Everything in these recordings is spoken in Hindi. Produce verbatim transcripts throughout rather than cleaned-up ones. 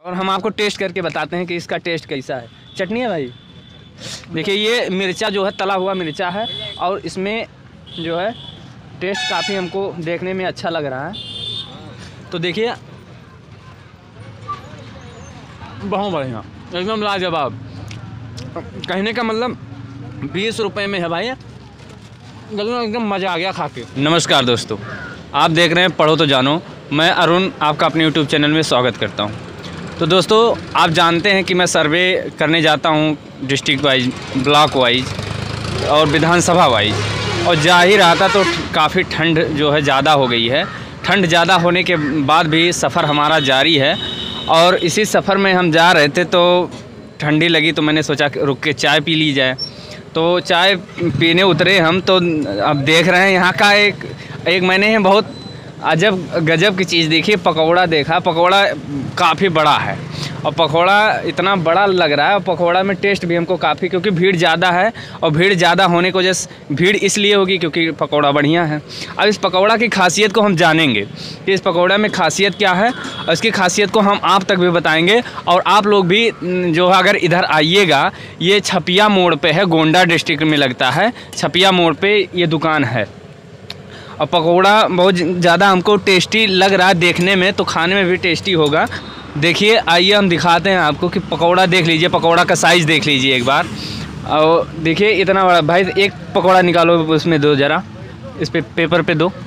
और हम आपको टेस्ट करके बताते हैं कि इसका टेस्ट कैसा है। चटनी है भाई, देखिए ये मिर्चा जो है तला हुआ मिर्चा है और इसमें जो है टेस्ट काफ़ी हमको देखने में अच्छा लग रहा है। तो देखिए बहुत बढ़िया, एकदम लाजवाब। कहने का मतलब बीस रुपए में है भाई, एकदम मज़ा आ गया खा के। नमस्कार दोस्तों, आप देख रहे हैं पढ़ो तो जानो। मैं अरुण आपका अपने यूट्यूब चैनल में स्वागत करता हूं। तो दोस्तों आप जानते हैं कि मैं सर्वे करने जाता हूं डिस्ट्रिक्ट वाइज, ब्लॉक वाइज और विधानसभा वाइज, और जा ही रहा था तो काफ़ी ठंड जो है ज़्यादा हो गई है। ठंड ज़्यादा होने के बाद भी सफ़र हमारा जारी है और इसी सफ़र में हम जा रहे थे तो ठंडी लगी तो मैंने सोचा कि रुक के चाय पी ली जाए। तो चाय पीने उतरे हम, तो अब देख रहे हैं यहाँ का एक एक मैंने बहुत अजब गजब की चीज़ देखी। पकौड़ा देखा, पकौड़ा काफ़ी बड़ा है और पकौड़ा इतना बड़ा लग रहा है और पकौड़ा में टेस्ट भी हमको काफ़ी, क्योंकि भीड़ ज़्यादा है और भीड़ ज़्यादा होने की वजह से भीड़ इसलिए होगी क्योंकि पकौड़ा बढ़िया है। अब इस पकौड़ा की खासियत को हम जानेंगे कि इस पकौड़ा में खासियत क्या है और इसकी खासियत को हम आप तक भी बताएंगे। और आप लोग भी जो है अगर इधर आइएगा, ये छपिया मोड़ पर है, गोंडा डिस्ट्रिक्ट में लगता है। छपिया मोड़ पर ये दुकान है और पकौड़ा बहुत ज़्यादा हमको टेस्टी लग रहा है देखने में, तो खाने में भी टेस्टी होगा। देखिए आइए हम दिखाते हैं आपको कि पकौड़ा देख लीजिए, पकौड़ा का साइज़ देख लीजिए एक बार। और देखिए इतना बड़ा भाई, एक पकौड़ा निकालो उसमें दो ज़रा, इस पे पेपर पे दो।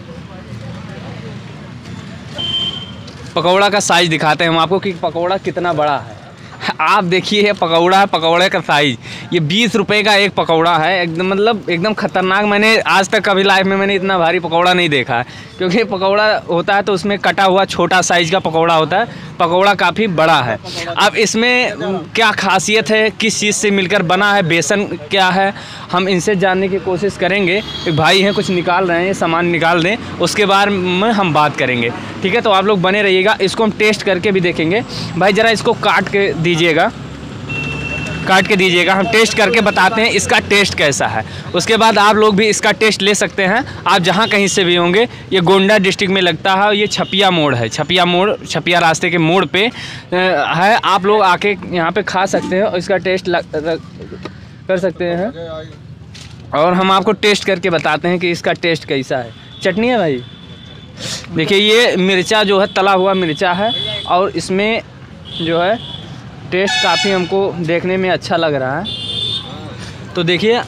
पकौड़ा का साइज़ दिखाते हैं हम आपको कि पकौड़ा कितना बड़ा है। आप देखिए पकौड़ा, पकौड़े का साइज़ ये बीस रुपए का एक पकौड़ा है। एकदम मतलब एकदम ख़तरनाक। मैंने आज तक कभी लाइफ में मैंने इतना भारी पकौड़ा नहीं देखा है, क्योंकि पकौड़ा होता है तो उसमें कटा हुआ छोटा साइज़ का पकौड़ा होता है। पकौड़ा काफ़ी बड़ा है। अब इसमें क्या खासियत है, किस चीज़ से मिलकर बना है, बेसन क्या है, हम इनसे जानने की कोशिश करेंगे। एक भाई हैं कुछ निकाल रहे हैं, सामान निकाल दें, उसके बारे में हम बात करेंगे। ठीक है, तो आप लोग बने रहिएगा। इसको हम टेस्ट करके भी देखेंगे। भाई ज़रा इसको काट के दीजिएगा, काट के दीजिएगा, हम टेस्ट करके बताते हैं इसका टेस्ट कैसा है। उसके बाद आप लोग भी इसका टेस्ट ले सकते हैं, आप जहां कहीं से भी होंगे। ये गोंडा डिस्ट्रिक्ट में लगता है, ये छपिया मोड़ है, छपिया मोड़, छपिया रास्ते के मोड़ पे है। आप लोग आके यहाँ पे खा सकते हैं और इसका टेस्ट लग, कर सकते हैं। और हम आपको टेस्ट करके बताते हैं कि इसका टेस्ट कैसा है। चटनी है भाई, देखिए ये मिर्चा जो है तला हुआ मिर्चा है और इसमें जो है टेस्ट काफ़ी हमको देखने में अच्छा लग रहा है। तो देखिए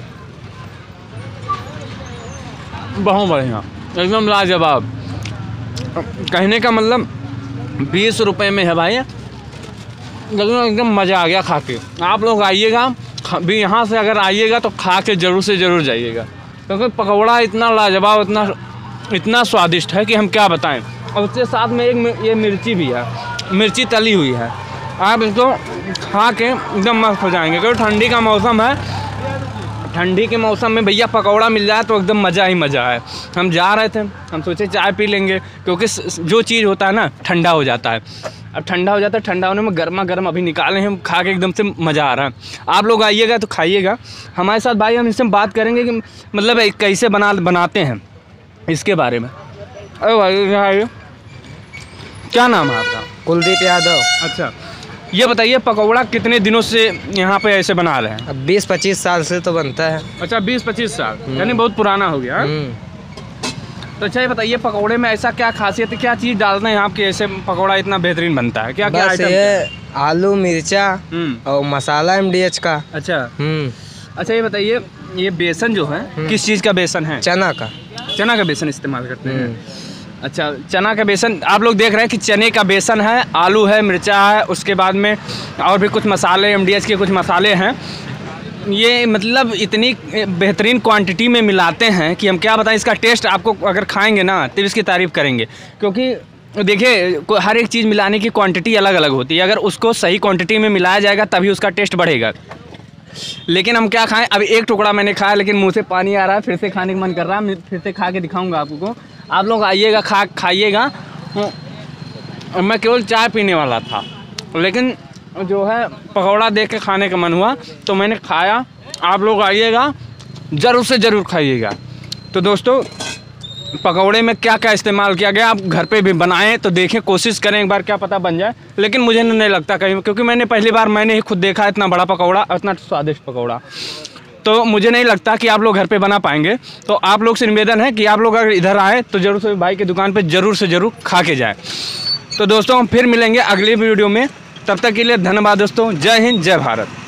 बहुत बढ़िया, एकदम लाजवाब। कहने का मतलब बीस रुपए में है भाई, लेकिन एकदम मज़ा आ गया खा के। आप लोग आइएगा भी, यहाँ से अगर आइएगा तो खा के ज़रूर से ज़रूर जाइएगा, क्योंकि पकौड़ा इतना लाजवाब, इतना इतना स्वादिष्ट है कि हम क्या बताएं। और उसके साथ में एक ये मिर्ची भी है, मिर्ची तली हुई है। आप इसको खा के एकदम मस्त हो जाएंगे, क्योंकि ठंडी का मौसम है। ठंडी के मौसम में भैया पकौड़ा मिल जाए तो एकदम मज़ा ही मज़ा है। हम जा रहे थे, हम सोचे चाय पी लेंगे, क्योंकि जो चीज़ होता है ना ठंडा हो जाता है। अब ठंडा हो जाता है, ठंडा होने में गर्मा गर्म अभी निकाले हैं, हम खा के एकदम से मज़ा आ रहा है। आप लोग आइएगा तो खाइएगा हमारे साथ भाई। हम इससे बात करेंगे कि मतलब कैसे बना बनाते हैं इसके बारे में। अरे भाई क्या नाम है आपका? कुलदीप यादव। अच्छा, ये बताइए पकौड़ा कितने दिनों से यहाँ पे ऐसे बना रहे हैं? अब बीस पच्चीस साल से तो बनता है। अच्छा, बीस पच्चीस साल, यानी बहुत पुराना हो गया। तो अच्छा ये बताइए पकौड़े में ऐसा क्या खासियत है, क्या चीज़ डालते हैं आपके ऐसे पकौड़ा इतना बेहतरीन बनता है? क्या क्या आइटम? ये आलू, मिर्चा और मसाला एम डी एच का। अच्छा अच्छा, ये बताइए ये बेसन जो है किस चीज़ का बेसन है? चना का। चना का बेसन इस्तेमाल करते हैं। अच्छा, चना का बेसन आप लोग देख रहे हैं कि चने का बेसन है, आलू है, मिर्चा है, उसके बाद में और भी कुछ मसाले, एम डी एच के कुछ मसाले हैं। ये मतलब इतनी बेहतरीन क्वांटिटी में मिलाते हैं कि हम क्या बताएं। इसका टेस्ट आपको अगर खाएंगे ना तो इसकी तारीफ़ करेंगे, क्योंकि देखिए हर एक चीज़ मिलाने की क्वांटिटी अलग अलग होती है। अगर उसको सही क्वांटिटी में मिलाया जाएगा तभी उसका टेस्ट बढ़ेगा। लेकिन हम क्या खाएं, अभी एक टुकड़ा मैंने खाया लेकिन मुँह से पानी आ रहा है, फिर से खाने का मन कर रहा है। मैं फिर से खा के दिखाऊँगा आपको। आप लोग आइएगा, खा खाइएगा। मैं केवल चाय पीने वाला था, लेकिन जो है पकौड़ा देख के खाने का मन हुआ तो मैंने खाया। आप लोग आइएगा, ज़रूर से ज़रूर खाइएगा। तो दोस्तों पकौड़े में क्या क्या इस्तेमाल किया गया। आप घर पे भी बनाएं तो देखें, कोशिश करें एक बार, क्या पता बन जाए। लेकिन मुझे नहीं लगता कहीं, क्योंकि मैंने पहली बार मैंने ही खुद देखा इतना बड़ा पकौड़ा, इतना स्वादिष्ट पकौड़ा। तो मुझे नहीं लगता कि आप लोग घर पे बना पाएंगे। तो आप लोग से निवेदन है कि आप लोग अगर इधर आए तो ज़रूर से भाई की दुकान पे ज़रूर से ज़रूर खा के जाए। तो दोस्तों हम फिर मिलेंगे अगली वीडियो में, तब तक के लिए धन्यवाद दोस्तों। जय हिंद, जय भारत।